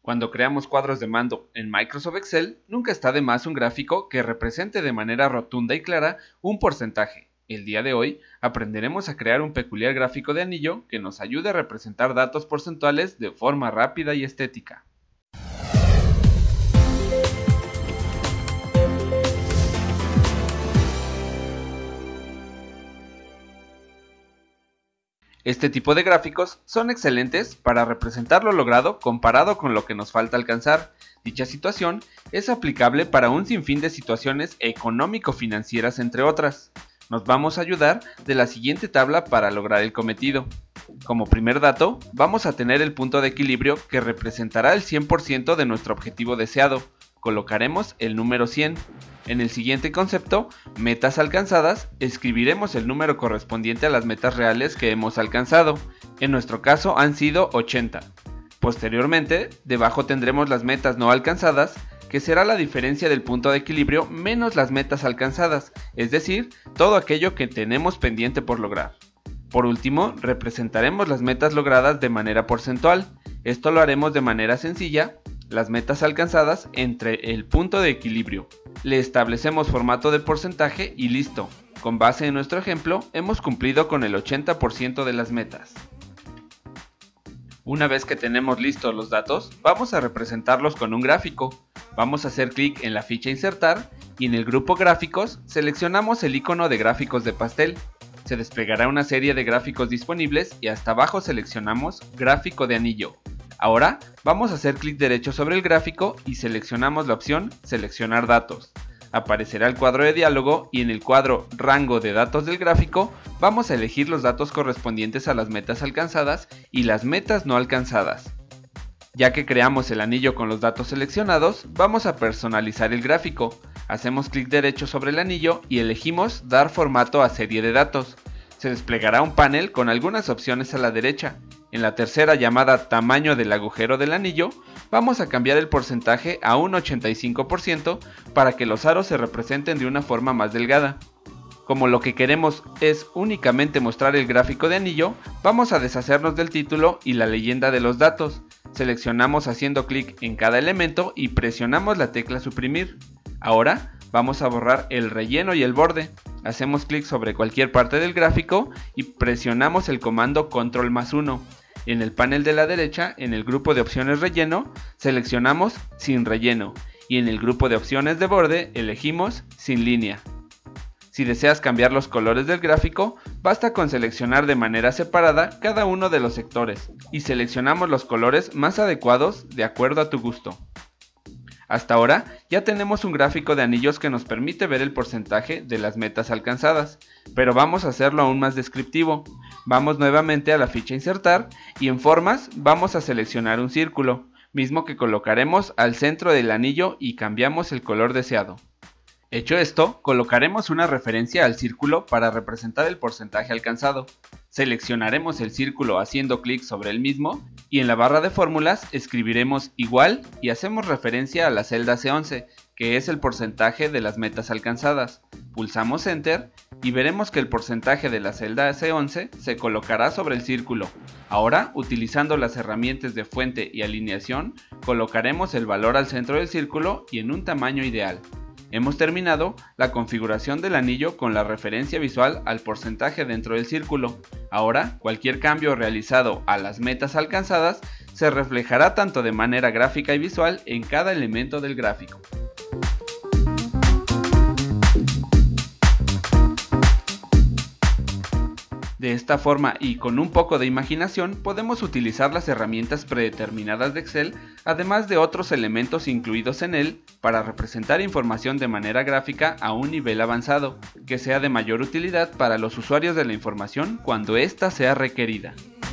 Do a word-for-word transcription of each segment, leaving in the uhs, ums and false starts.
Cuando creamos cuadros de mando en Microsoft Excel, nunca está de más un gráfico que represente de manera rotunda y clara un porcentaje. El día de hoy aprenderemos a crear un peculiar gráfico de anillo que nos ayude a representar datos porcentuales de forma rápida y estética. Este tipo de gráficos son excelentes para representar lo logrado comparado con lo que nos falta alcanzar. Dicha situación es aplicable para un sinfín de situaciones económico-financieras, entre otras. Nos vamos a ayudar de la siguiente tabla para lograr el cometido. Como primer dato, vamos a tener el punto de equilibrio que representará el cien por ciento de nuestro objetivo deseado. Colocaremos el número cien. En el siguiente concepto, metas alcanzadas, escribiremos el número correspondiente a las metas reales que hemos alcanzado. En nuestro caso han sido ochenta. Posteriormente, debajo tendremos las metas no alcanzadas, que será la diferencia del punto de equilibrio menos las metas alcanzadas, es decir, todo aquello que tenemos pendiente por lograr. Por último, representaremos las metas logradas de manera porcentual. Esto lo haremos de manera sencilla, las metas alcanzadas entre el punto de equilibrio. Le establecemos formato de porcentaje y listo. Con base en nuestro ejemplo, hemos cumplido con el ochenta por ciento de las metas. Una vez que tenemos listos los datos, vamos a representarlos con un gráfico. Vamos a hacer clic en la ficha Insertar y en el grupo Gráficos seleccionamos el icono de gráficos de pastel. Se desplegará una serie de gráficos disponibles y hasta abajo seleccionamos Gráfico de anillo. Ahora vamos a hacer clic derecho sobre el gráfico y seleccionamos la opción Seleccionar datos. Aparecerá el cuadro de diálogo y en el cuadro Rango de datos del gráfico vamos a elegir los datos correspondientes a las metas alcanzadas y las metas no alcanzadas. Ya que creamos el anillo con los datos seleccionados, vamos a personalizar el gráfico. Hacemos clic derecho sobre el anillo y elegimos Dar formato a serie de datos. Se desplegará un panel con algunas opciones a la derecha. En la tercera, llamada Tamaño del agujero del anillo, vamos a cambiar el porcentaje a un ochenta y cinco por ciento para que los aros se representen de una forma más delgada. Como lo que queremos es únicamente mostrar el gráfico de anillo, vamos a deshacernos del título y la leyenda de los datos. Seleccionamos haciendo clic en cada elemento y presionamos la tecla Suprimir. Ahora vamos a borrar el relleno y el borde. Hacemos clic sobre cualquier parte del gráfico y presionamos el comando Control más uno. En el panel de la derecha, en el grupo de opciones Relleno, seleccionamos Sin relleno y en el grupo de opciones de borde elegimos Sin línea. Si deseas cambiar los colores del gráfico, basta con seleccionar de manera separada cada uno de los sectores y seleccionamos los colores más adecuados de acuerdo a tu gusto. Hasta ahora ya tenemos un gráfico de anillos que nos permite ver el porcentaje de las metas alcanzadas, pero vamos a hacerlo aún más descriptivo. Vamos nuevamente a la ficha Insertar y en Formas vamos a seleccionar un círculo, mismo que colocaremos al centro del anillo y cambiamos el color deseado. Hecho esto, colocaremos una referencia al círculo para representar el porcentaje alcanzado. Seleccionaremos el círculo haciendo clic sobre el mismo y en la barra de fórmulas escribiremos igual y hacemos referencia a la celda C once, que es el porcentaje de las metas alcanzadas. Pulsamos Enter y veremos que el porcentaje de la celda C once se colocará sobre el círculo. Ahora, utilizando las herramientas de fuente y alineación, colocaremos el valor al centro del círculo y en un tamaño ideal. Hemos terminado la configuración del anillo con la referencia visual al porcentaje dentro del círculo. Ahora, cualquier cambio realizado a las metas alcanzadas se reflejará tanto de manera gráfica y visual en cada elemento del gráfico. De esta forma y con un poco de imaginación podemos utilizar las herramientas predeterminadas de Excel, además de otros elementos incluidos en él, para representar información de manera gráfica a un nivel avanzado, que sea de mayor utilidad para los usuarios de la información cuando ésta sea requerida.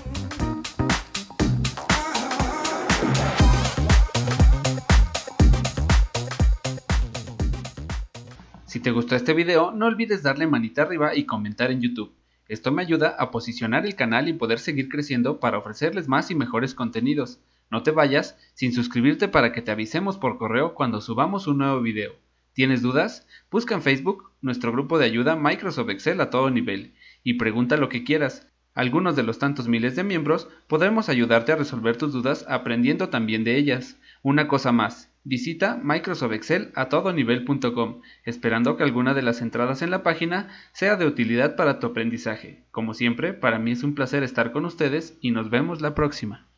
Si te gustó este video, no olvides darle manita arriba y comentar en YouTube. Esto me ayuda a posicionar el canal y poder seguir creciendo para ofrecerles más y mejores contenidos. No te vayas sin suscribirte para que te avisemos por correo cuando subamos un nuevo video. ¿Tienes dudas? Busca en Facebook nuestro grupo de ayuda Microsoft Excel a todo nivel y pregunta lo que quieras. Algunos de los tantos miles de miembros podremos ayudarte a resolver tus dudas aprendiendo también de ellas. Una cosa más, visita Microsoft Excel a todo nivel punto com, esperando que alguna de las entradas en la página sea de utilidad para tu aprendizaje. Como siempre, para mí es un placer estar con ustedes y nos vemos la próxima.